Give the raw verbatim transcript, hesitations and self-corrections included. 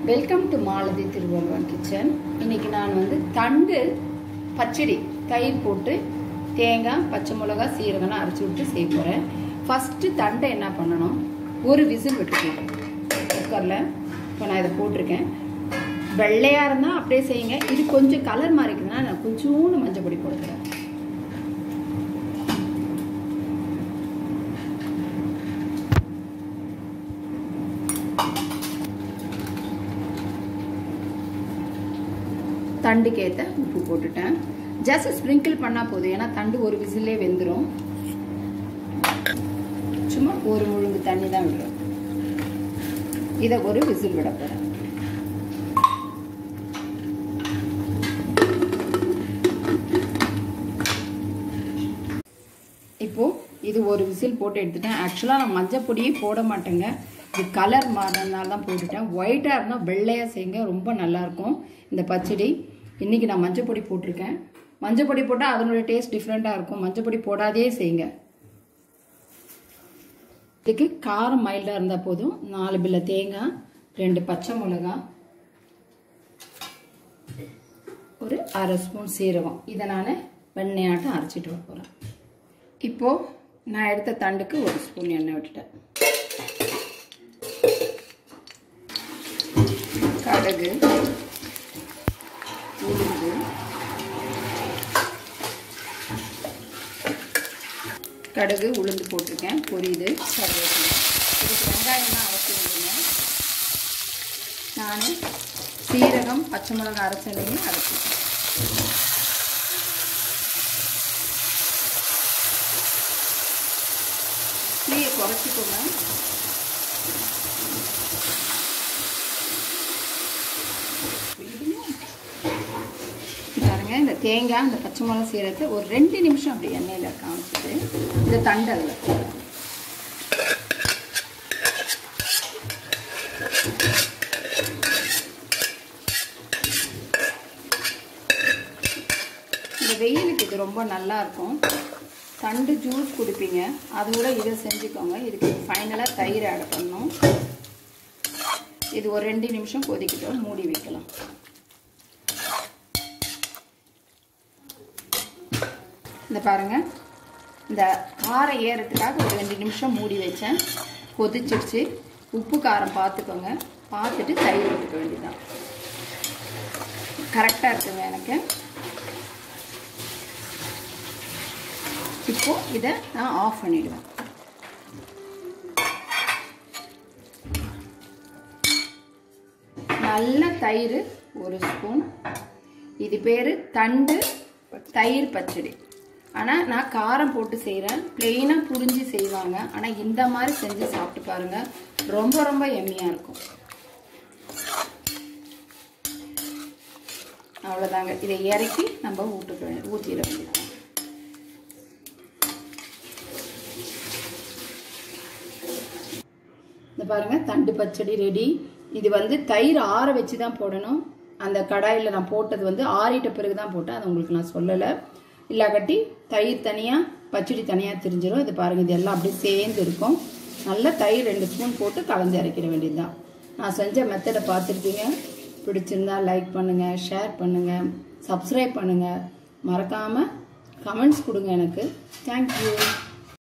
Welcome to Malathi Thiruvalluvan kitchen. இன்னைக்கு நான் வந்து தண்டு பச்சடி தயிர் போட்டு தேங்காய் பச்சை மிளகா சீரகம்லாம் அரைச்சி விட்டு செய்ய போகிறேன். ஃபஸ்ட்டு தண்டை என்ன பண்ணணும், ஒரு விசில் விட்டுக்கலாம் குக்கரில். இப்போ நான் இதை போட்டிருக்கேன். வெள்ளையாக இருந்தால் அப்படியே செய்யுங்க. இது கொஞ்சம் கலர் மாறிக்குதுன்னா நான் கொஞ்சோண்டு மஞ்சள் பொடி போடுறேன். தண்டுக்கு ஏற்ற உப்பு போட்டுட்டேன். ஜஸ்ட் ஸ்ப்ரிங்கிள் பண்ணால் போதும், ஏன்னா தண்டு ஒரு விசிலே வெந்துடும். சும்மா ஒரு முழுங்கு தண்ணி தான் விடுறோம். இதை ஒரு விசில் விட போகிறேன். இப்போ இது ஒரு விசில் போட்டு எடுத்துட்டேன். ஆக்சுவலாக நான் மஞ்சள் பொடியே போட மாட்டேங்க, இது கலர் மாறினால தான் போட்டுட்டேன். ஒயிட்டாக இருந்தால் வெள்ளையாக செய்யுங்க, ரொம்ப நல்லாயிருக்கும் இந்த பச்சடி. இன்றைக்கி நான் மஞ்சள் பொடி போட்டிருக்கேன். மஞ்சள் பொடி போட்டால் அதனுடைய டேஸ்ட் டிஃப்ரெண்ட்டாக இருக்கும். மஞ்சள் பொடி போடாதே செய்யுங்க. இதுக்கு காரம் மைல்டாக இருந்தால் போதும். நாலு பில்ல தேங்காய், ரெண்டு பச்சை மிளகா, ஒரு அரை ஸ்பூன் சீரகம், இதை நான் வெண்ணெயாட்டம் அரைச்சிட்டு வர போகிறேன். இப்போது நான் எடுத்த தண்டுக்கு ஒரு ஸ்பூன் எண்ணெய் விட்டுட்டேன். கடுகு, உளுந்து, கடுகு உளுந்து போட்டிருக்கேன், பொரியுது. கருவேப்பிலை, இதுக்கு வெங்காயம்லாம் அவசியம் இல்லைங்க. நான் சீரகம் பச்சை மிளகாய் அரைச்சதையும் அரைச்சிட்டேன். தீயை குறைச்சிக்கோங்க. பாருங்க, இந்த தேங்காய் இந்த பச்சை மிளகா சீரகத்தை ஒரு ரெண்டு நிமிஷம் அப்படி எண்ணெயில் காமிச்சிட்டு இந்த தண்டை அதில் இந்த வெயிலுக்கு இது ரொம்ப நல்லா இருக்கும். தண்டு ஜூஸ் குடிப்பீங்க, அதோட இதை செஞ்சுக்கோங்க. இதுக்கு ஃபைனலாக தயிர் ஆட் பண்ணணும். இது ஒரு ரெண்டு நிமிஷம் கொதிக்கிட்டோம், மூடி வைக்கலாம். இந்த பாருங்க, இந்த காரம் ஏறத்துக்காக ஒரு ரெண்டு நிமிஷம் மூடி வச்சேன். கொதிச்சிடுச்சு. உப்பு காரம் பார்த்துக்கோங்க. பார்த்துட்டு தயிர் விட்டுக்க வேண்டியதான். கரெக்டாக இருக்குங்க எனக்கு. இப்போ இதை நான் ஆஃப் பண்ணிடுவேன். நல்ல தயிர் ஒரு ஸ்பூன். இது பேர் தண்டு தயிர் பச்சடி. ஆனால் நான் காரம் போட்டு செய்கிறேன். பிளெயினாக புரிஞ்சு செய்வாங்க. ஆனால் இந்த மாதிரி செஞ்சு சாப்பிட்டு பாருங்கள், ரொம்ப ரொம்ப எம்மியாக இருக்கும். அவ்வளோதாங்க. இதை இறக்கி நம்ம ஊட்டுக்க வேண்டிய ஊற்றிட வேண்டியது. இந்த பாருங்கள், தண்டு பச்சடி ரெடி. இது வந்து தயிர் ஆற வச்சு தான் போடணும். அந்த கடாயில் நான் போட்டது வந்து ஆறிட்ட பிறகு தான் போட்டேன், அது உங்களுக்கு நான் சொல்லலை. இல்லாக்கட்டி தயிர் தனியாக பச்சடி தனியாக தெரிஞ்சிடும். இது பாருங்கள், இது எல்லாம் அப்படியே சேர்ந்து இருக்கும். நல்லா தயிர் ரெண்டு ஸ்பூன் போட்டு கலந்து இறக்கிற வேண்டியது தான். நான் செஞ்ச மெத்தடை பார்த்துருக்கீங்க. பிடிச்சிருந்தா லைக் பண்ணுங்கள், ஷேர் பண்ணுங்கள், சப்ஸ்கிரைப் பண்ணுங்கள். மறக்காமல் கமெண்ட்ஸ் கொடுங்க எனக்கு. தேங்க்யூ.